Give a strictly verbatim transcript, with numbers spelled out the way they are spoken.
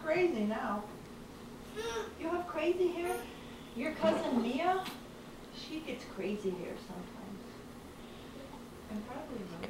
crazy now. You have crazy hair? Your cousin Mia, she gets crazy hair sometimes. And probably